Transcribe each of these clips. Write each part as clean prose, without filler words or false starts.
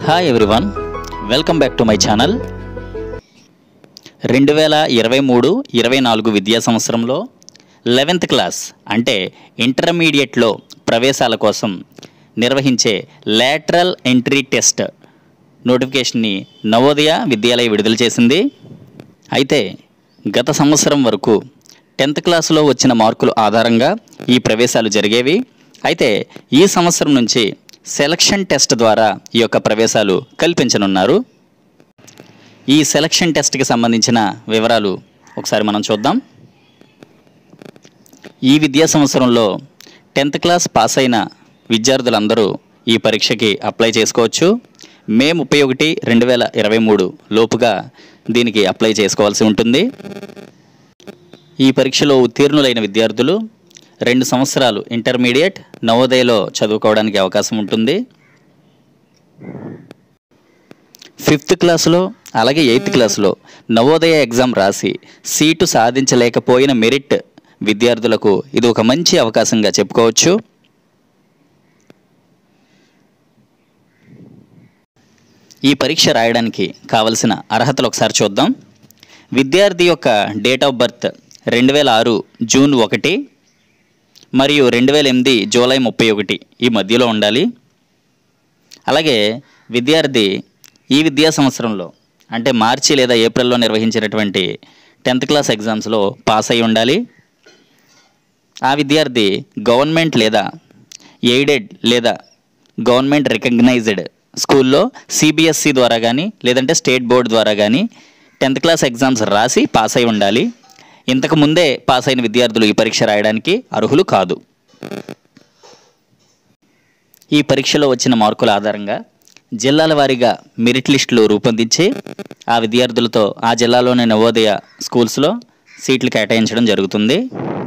Hi everyone, welcome back to my channel. 2023-24 విద్యా సంవత్సరంలో 11th class అంటే ఇంటర్మీడియట్లో ప్రవేశాల కోసం నిర్వహించే లేటరల్ ఎంట్రీ టెస్ట్ నోటిఫికేషన్ని నవోదయ విద్యాలయ విడుదల చేసింది. అయితే గత సంవత్సరం వరకు 10th క్లాసులో వచ్చిన మార్కుల ఆధారంగా ఈ ప్రవేశాలు జరిగేవి. అయితే ఈ సంవత్సరం నుంచి సెలక్షన్ టెస్ట్ ద్వారా ఈ యొక్క ప్రవేశాలు కల్పించనున్నారు. ఈ సెలక్షన్ టెస్ట్కి సంబంధించిన వివరాలు ఒకసారి మనం చూద్దాం. ఈ విద్యా సంవత్సరంలో 10th క్లాస్ పాస్ అయిన విద్యార్థులందరూ ఈ పరీక్షకి అప్లై చేసుకోవచ్చు. మే 31, 2023 లోపుగా దీనికి అప్లై చేసుకోవాల్సి ఉంటుంది. ఈ పరీక్షలో ఉత్తీర్ణులైన విద్యార్థులు 2 సంవత్సరాలు ఇంటర్మీడియట్ నవోదయలో చదువుకోవడానికి అవకాశం ఉంటుంది. 5th క్లాసులో అలాగే 8th క్లాసులో నవోదయ ఎగ్జామ్ రాసి సీటు సాధించలేకపోయిన మెరిట్ విద్యార్థులకు ఇది ఒక మంచి అవకాశంగా చెప్పుకోవచ్చు. ఈ పరీక్ష రాయడానికి కావలసిన అర్హతలు ఒకసారి చూద్దాం. విద్యార్థి యొక్క డేట్ ఆఫ్ బర్త్ 2006 జూన్ 1 మరియు 2008 జూలై 31 ఈ మధ్యలో ఉండాలి. అలాగే విద్యార్థి ఈ విద్యా సంవత్సరంలో అంటే మార్చి లేదా ఏప్రిల్లో నిర్వహించినటువంటి 10th క్లాస్ ఎగ్జామ్స్లో పాస్ అయి ఉండాలి. ఆ విద్యార్థి గవర్నమెంట్ లేదా ఎయిడెడ్ లేదా గవర్నమెంట్ రికగ్నైజ్డ్ స్కూల్లో సిబిఎస్ఈ ద్వారా కానీ లేదంటే స్టేట్ బోర్డు ద్వారా కానీ 10th క్లాస్ ఎగ్జామ్స్ రాసి పాస్ అయి ఉండాలి. ఇంతకు ముందే పాస్ అయిన విద్యార్థులు ఈ పరీక్ష రాయడానికి అర్హులు కాదు. ఈ పరీక్షలో వచ్చిన మార్కుల ఆధారంగా జిల్లాల వారీగా మెరిట్ లిస్టులు రూపొందించి ఆ విద్యార్థులతో ఆ జిల్లాలోని నవోదయ స్కూల్స్లో సీట్లు కేటాయించడం జరుగుతుంది.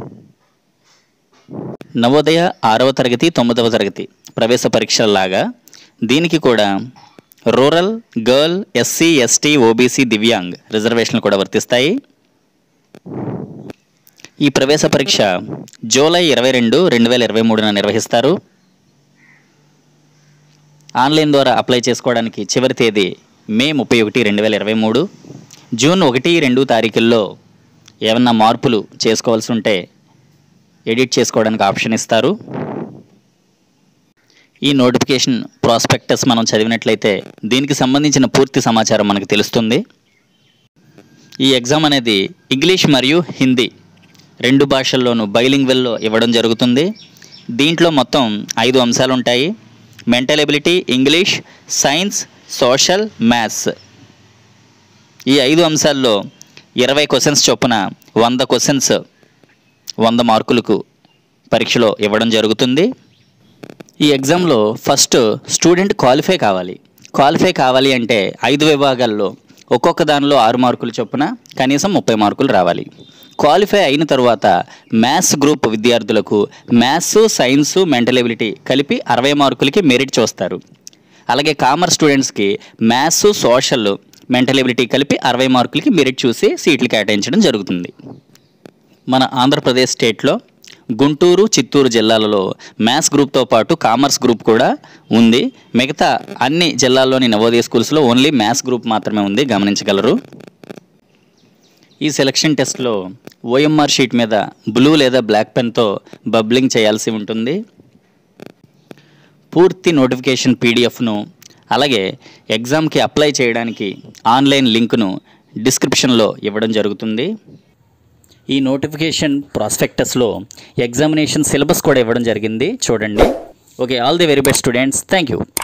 నవోదయ 6వ తరగతి 9వ తరగతి ప్రవేశ పరీక్షల్లాగా దీనికి కూడా rural, girl, SC, ST, OBC, దివ్యాంగ్ రిజర్వేషన్లు కూడా వర్తిస్తాయి. ఈ ప్రవేశ పరీక్ష జూలై 22, 2023 నిర్వహిస్తారు. ఆన్లైన్ ద్వారా అప్లై చేసుకోవడానికి చివరి తేదీ మే 31, 2023. జూన్ 1, 2 తారీఖుల్లో ఏమన్నా మార్పులు చేసుకోవాల్సి ఉంటే ఎడిట్ చేసుకోవడానికి ఆప్షన్ ఇస్తారు. ఈ నోటిఫికేషన్ ప్రాస్పెక్టస్ మనం చదివినట్లయితే దీనికి సంబంధించిన పూర్తి సమాచారం మనకు తెలుస్తుంది. ఈ ఎగ్జామ్ అనేది ఇంగ్లీష్ మరియు హిందీ 2 భాషల్లోనూ బైలింగ్వెల్లో ఇవ్వడం జరుగుతుంది. దీంట్లో మొత్తం 5 అంశాలు ఉంటాయి. Mental ability, English, science, social, maths. ఈ 5 అంశాల్లో 20 క్వశ్చన్స్ చొప్పున 100 క్వశ్చన్స్ 100 మార్కులకు పరీక్షలో ఇవ్వడం జరుగుతుంది. ఈ ఎగ్జామ్లో ఫస్ట్ స్టూడెంట్ క్వాలిఫై కావాలి అంటే 5 విభాగాల్లో ఒక్కొక్క దానిలో 6 మార్కులు చొప్పున కనీసం 30 మార్కులు రావాలి. క్వాలిఫై అయిన తర్వాత మ్యాథ్స్ గ్రూప్ విద్యార్థులకు మ్యాథ్స్, సైన్స్, మెంటల్ ఎబిలిటీ కలిపి 60 మార్కులకి మెరిట్ చూస్తారు. అలాగే కామర్స్ స్టూడెంట్స్కి మ్యాథ్స్, సోషల్, మెంటల్ ఎబిలిటీ కలిపి 60 మార్కులకి మెరిట్ చూసి సీట్లు కేటాయించడం జరుగుతుంది. మన ఆంధ్రప్రదేశ్ స్టేట్లో గుంటూరు, చిత్తూరు జిల్లాలలో మ్యాథ్స్ గ్రూప్తో పాటు కామర్స్ గ్రూప్ కూడా ఉంది. మిగతా అన్ని జిల్లాల్లోని నవోదయ స్కూల్స్లో ఓన్లీ మ్యాథ్స్ గ్రూప్ మాత్రమే ఉంది, గమనించగలరు. ఈ సెలక్షన్ టెస్ట్లో ఓఎంఆర్ షీట్ మీద బ్లూ లేదా బ్లాక్ పెన్తో బబ్లింగ్ చేయాల్సి ఉంటుంది. పూర్తి నోటిఫికేషన్ పీడిఎఫ్ను అలాగే ఎగ్జామ్కి అప్లై చేయడానికి ఆన్లైన్ లింక్ను డిస్క్రిప్షన్లో ఇవ్వడం జరుగుతుంది. ఈ నోటిఫికేషన్ ప్రాస్పెక్టస్లో ఎగ్జామినేషన్ సిలబస్ కూడా ఇవ్వడం జరిగింది, చూడండి. Okay, all the very best students. Thank you.